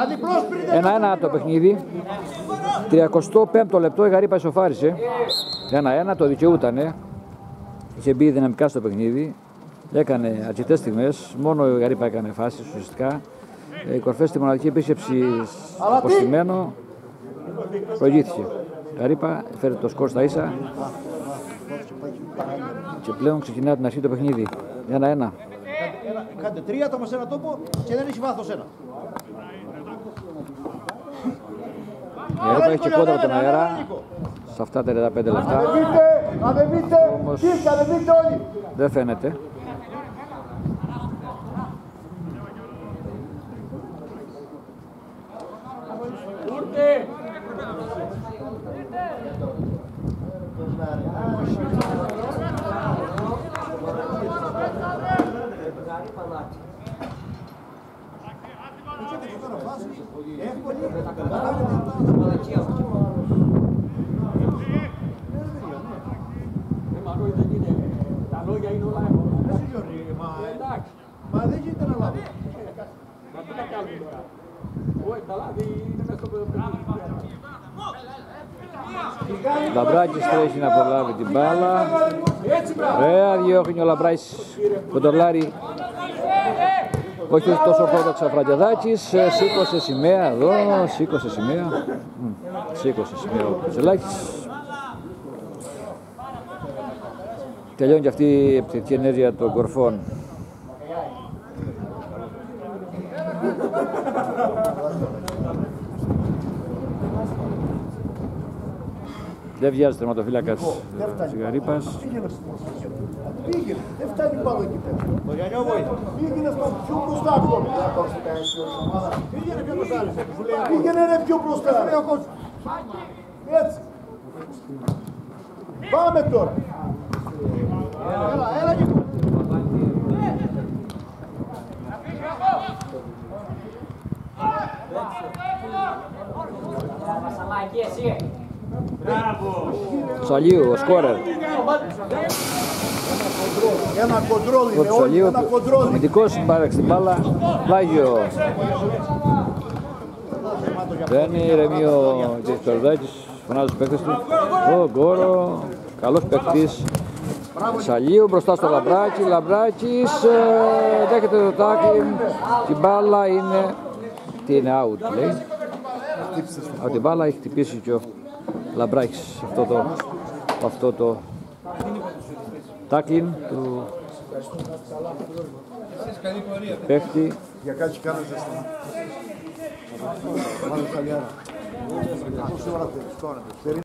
1-1 το παιχνίδι. 35ο λεπτό η Γαρύπα ισοφάρισε. 1-1, το δικαιούτανε. Είχε μπει δυναμικά στο παιχνίδι. Έκανε αρκετές στιγμές. Μόνο η Γαρύπα έκανε φάσεις ουσιαστικά. Η κορφές στη μοναδική επίσκεψη αποστημένο. Προηγήθηκε. Η Γαρύπα φέρει το σκορ στα ίσα. Και πλέον ξεκινά την αρχή το παιχνίδι. 1-1. Κάντε 3 άτομα σε ένα τόπο και δεν έχει βάθος ένα. Η Γαρύπα έχει και κόντρα από τον αέρα σε αυτά τα 35 λεπτά. Όμως δεν φαίνεται. Μα δεν γίνεται να λάβει. Λαμπράκης τρέχει να προλάβει την μπάλα. Ωραία, διώχνει ο Λαμπράκης, κοντρολάρει. Όχι τόσο ορθόδοξα Φραντεδάκης, σήκωσε σημαία εδώ, σήκωσε σημαία ο Κουτσελάκης. Τελειώνει και αυτή η επιθετική ενέργεια των κορφών. Δεν βιάζει τερματοφύλακας της Γαρύπας. Πήγαινε, δεν φτάνει πάνω εκεί πέρα. Το Γιάννιο βοήθεια. Πήγαινε στο πιο μπροστά ακόμη. Πήγαινε πιο μπροστά. Πήγαινε ρε πιο μπροστά. Έτσι. Πάμε τώρα. Έλα Νίκο. Σαλίου, ο σκόρερ. Ένα κοντρόλ είναι όλοι, ένα κοντρόλ. Αμυντικός μπάρεξε την μπάλα, πλάγιο. Παίρνει ηρεμεί ο Τζεφτορδάκης, φωνάζει τους παίκτες του. Ο Γκόρο, καλός παίκτης. Σαλίου μπροστά στο Λαμπράκη, Λαμπράκης δέχεται το τάκλιν. Την μπάλα είναι, τι είναι, out λέει. Από την μπάλα έχει χτυπήσει και ο Λαμπράκης αυτό το τάκλιν του παίχτη. Για κάτι κάνω ζεστή. Μάλλον χαλιάρα.